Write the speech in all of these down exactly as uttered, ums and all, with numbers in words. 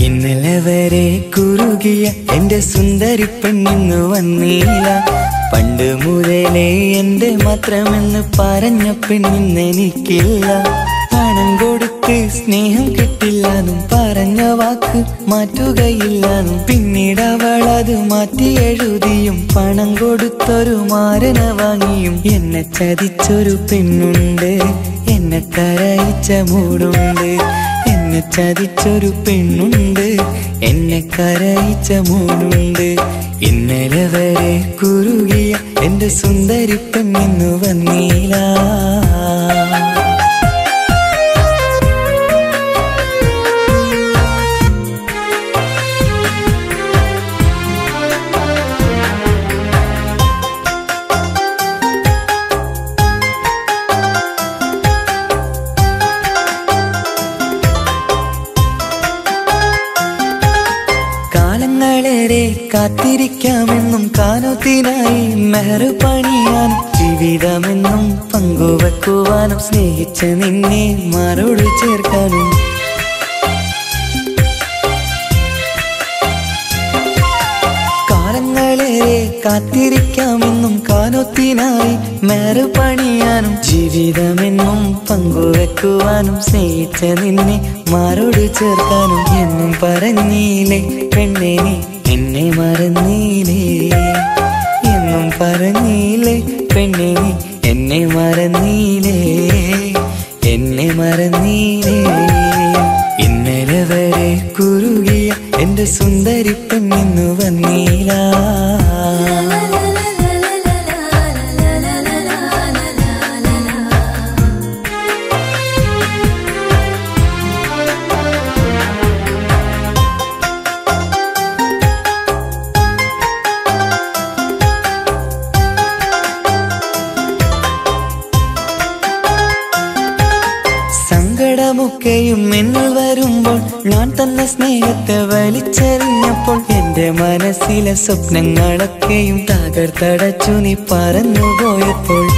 ഇന്നലെ വരെ കുറുകിയ എന്റെ സുന്ദരി പെണ്ണിന്നു വന്നില്ല. പണ്ട് മുതലേ എന്റെ മാത്രമെന്ന് പറഞ്ഞ പെണ്ണിന്നെനിക്കില്ല. പണം കൊടുത്ത് സ്നേഹം കിട്ടില്ലാന്നും പറഞ്ഞ വാക്ക് മാറ്റുകയില്ലാന്നും പിന്നീട് അവളത് മാറ്റി എഴുതിയും പണം കൊടുത്തൊരു മാരന വാങ്ങിയും എന്നെ ചതിച്ചൊരു പെണ്ണുണ്ട്, എന്നെ കരയിച്ച മൂടുണ്ട്. എന്നെ ചതിച്ചൊരു പെണ്ണുണ്ട്, എന്നെ കരയിച്ച മൂടുണ്ട്. ഇന്നലെ വരെ കുറുകിയ എന്റെ സുന്ദരി പെണ്ണിന്നു വന്നില്ല. കാലങ്ങളേറെ കാത്തിരിക്കാമെന്നും കാനത്തിനായി മെഹർ പണിയാനും ജീവിതമെന്നും പങ്കുവെക്കുവാനും സ്നേഹിച്ച നിന്നെ മാറോട് ചേർക്കാനും കാലങ്ങളേറെ കാത്തിരിക്കാമെന്നും കാനത്തിനായി മെഹർ പണിയാനും ജീവിതമെന്നും പങ്കുവെക്കുവാനും സ്നേഹിച്ച നിന്നെ മാറോട് ചേർക്കാനും എന്നും പറഞ്ഞില്ലേ പെണ്ണേ നീ എന്നെ മറന്നീലേ. എന്നും പറഞ്ഞില്ലേ പെണ്ണേ നീ എന്നെ മറന്നീലേ, എന്നെ മറന്നീലേ. ഇന്നലെ വരെ കുറുകിയ എന്റെ സുന്ദരി പെണ്ണിന്നു വന്നില്ല. സങ്കടമൊക്കെയും എന്നിൽ വരുമ്പോൾ ഞാൻ തന്ന സ്നേഹത്തെ വലിച്ചെറിഞ്ഞപ്പോൾ എന്റെ മനസ്സിലെ സ്വപ്നങ്ങളൊക്കെയും തകർത്തടച്ചു നീ പറന്നുപോയപ്പോൾ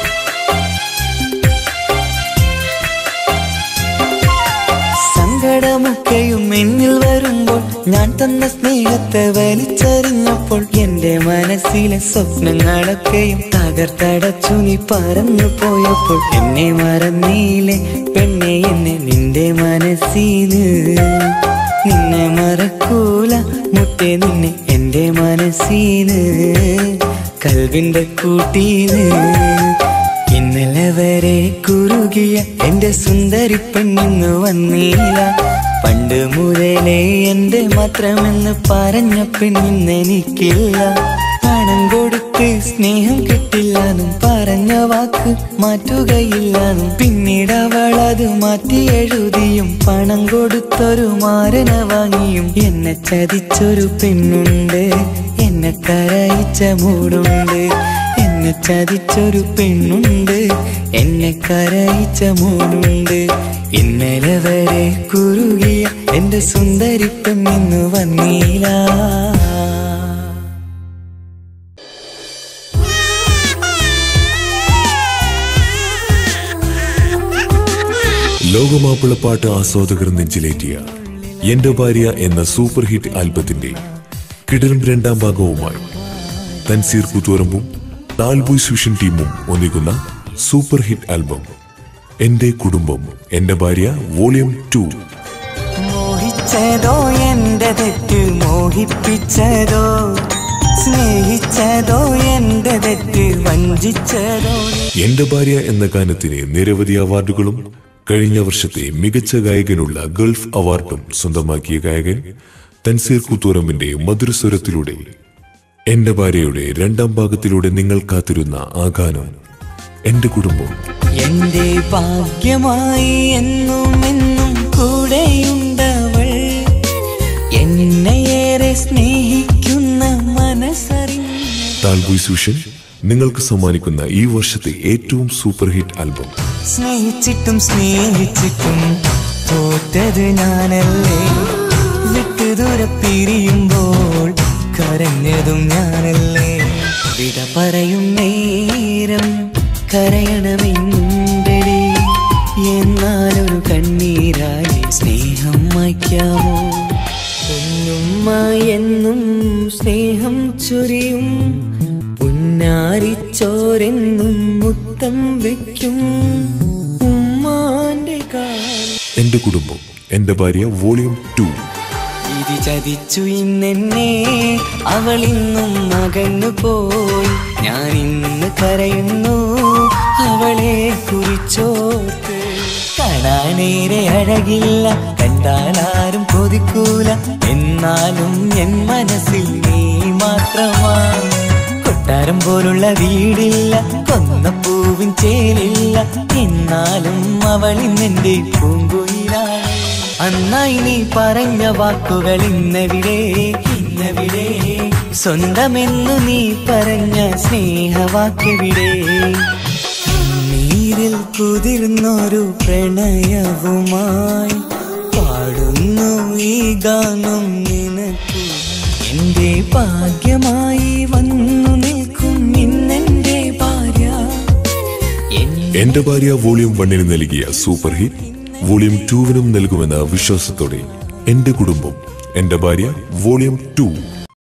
സങ്കടമൊക്കെയും എന്നിൽ വരുമ്പോൾ ഞാൻ തന്ന സ്നേഹത്തെ വലിച്ചെറിഞ്ഞപ്പോൾ എന്റെ മനസ്സിലെ സ്വപ്നങ്ങളൊക്കെയും തകർത്തടച്ചു നീ പറന്നു പോയപ്പോൾ എന്നെ മറന്നീലെ പെണ്ണെ എന്നെ നിന്റെ മനസ്സിന്. നിന്നെ മറക്കൂല മുട്ടേ നിന്നെ എന്റെ മനസ്സിന്, കൽവിന്റെ കൂട്ടീന്. ഇന്നലെ വരെ കുറുകിയ എന്റെ സുന്ദരി പെണ്ണിന്നു വന്നില്ല. പണ്ട് മുതലേ എന്റെ മാത്രമെന്ന് പറഞ്ഞ പെണ്ണിന്നെനിക്കില്ല. പണം കൊടുത്ത് സ്നേഹം കിട്ടില്ലാന്നും പറഞ്ഞ വാക്ക് മാറ്റുകയില്ലാന്നും പിന്നീട് അവളത് മാറ്റി എഴുതിയും പണം കൊടുത്തൊരു മാരന വാങ്ങിയും എന്നെ ചതിച്ചൊരു പെണ്ണുണ്ട്, എന്നെ കരയിച്ച മൂടുണ്ട്. എന്നെ ചതിച്ചൊരു പെണ്ണുണ്ട്, എന്നെ കരയിച്ച മൂടുണ്ട്. ഇന്നലെ വരെ കുറുകിയ എന്റെ സുന്ദരി പെണ്ണിന്നു വന്നില്ല. ലോകമാപ്പിളപ്പാട്ട് ആസ്വാദകർ നെഞ്ചിലേറ്റിയ എന്റെ ഭാര്യ എന്ന സൂപ്പർ ഹിറ്റ് ആൽബത്തിന്റെ കിടലും രണ്ടാം ഭാഗവുമായി തൻസീർ കൂത്തുപറമ്പും താൽബോയ് സുഷൻ ടീമും ഒന്നിക്കുന്ന സൂപ്പർ ഹിറ്റ് ആൽബം എന്റെ കുടുംബം എന്റെ ഭാര്യ വോളിയം ടു. മോഹിച്ചതോ എന്റെ തെറ്റ്, മോഹിപ്പിച്ചതോ സ്നേഹിച്ചതോ എന്റെ തെറ്റ്, വഞ്ചിച്ചതോ. എന്റെ ഭാര്യ എന്ന ഗാനത്തിന് നിരവധി അവാർഡുകളും കഴിഞ്ഞ വർഷത്തെ മികച്ച ഗായകനുള്ള ഗൾഫ് അവാർഡും സ്വന്തമാക്കിയ ഗായകൻ തൻസീർ കൂത്തുപറമ്പിന്റെ മധുരസ്വരത്തിലൂടെ എന്റെ ഭാര്യയുടെ രണ്ടാം ഭാഗത്തിലൂടെ നിങ്ങൾ കാത്തിരുന്ന ആ ഗാനം എന്റെ കുടുംബം. എന്റെ ഭാഗ്യമായി എന്നും എന്നും കൂടെയുണ്ടവൾ, എന്നെയേറെ സ്നേഹിക്കുന്ന മനസ്സറിഞ്ഞ. താൽബോയ് സുഷൻ നിങ്ങൾക്ക് സമ്മാനിക്കുന്ന ഈ വർഷത്തെ ഏറ്റവും സൂപ്പർ ഹിറ്റ് ആൽബം. സ്നേഹിച്ചിട്ടും സ്നേഹിച്ചിട്ടും തോറ്റത് ഞാനല്ലേ, വിട്ടുദൂരെ പിരിയുമ്പോൾ കരഞ്ഞതും ഞാനല്ലേ. വിട പറയും നേരം കരയണമെന്നുണ്ടടി, എന്നാലൊരു കണ്ണീരായി സ്നേഹം മായ്ക്കാമോ. പൊന്നുമ്മ എന്നും സ്നേഹം ചൊരിയും, പുന്നാരിച്ചോരെന്നും മുത്തം വെക്കും ഉമ്മാന്റെ കാൽ. എന്റെ കുടുംബം, എന്റെ ഭാര്യ വോളിയം ടു. ഇത് ചതിച്ചു ഇന്നെന്നെ, അവളിന്നും അകന്നു പോയി. ഞാൻ ഇന്ന് കരയുന്നു അവളെ കുറിച്ചോർത്ത്. കാണാനേറെ അഴകില്ല, കണ്ടാലാരും കൊതിക്കൂല, എന്നാലും എൻ മനസ്സിൽ നീ മാത്രമാ. കൊട്ടാരം പോലുള്ള വീടില്ല, കൊന്നപ്പൂവിൻ ചേലില്ല, എന്നാലും അവളിന്നെന്റെ പൂങ്കുയിലാണ്. അന്നായി നീ പറഞ്ഞ വാക്കുകൾ ഇന്നെവിടെ, ഇന്നെവിടെ? സ്വന്തമെന്നു നീ പറഞ്ഞ സ്നേഹവാക്കെവിടെ? നീരിൽ കുതിർന്നൊരു പ്രണയവുമായി പാടുന്നു ഈ ഗാനം നിനക്കു. എന്റെ ഭാഗ്യമായി വന്നു നിൽക്കും ഇന്നെന്റെ ഭാര്യ. എന്റെ ഭാര്യ വോളിയം വണ്ണിന് നൽകിയ സൂപ്പർ ഹിറ്റ് വോളിയം ടൂവിനും നൽകുമെന്ന വിശ്വാസത്തോടെ എന്റെ കുടുംബം, എന്റെ ഭാര്യ വോളിയം ടു.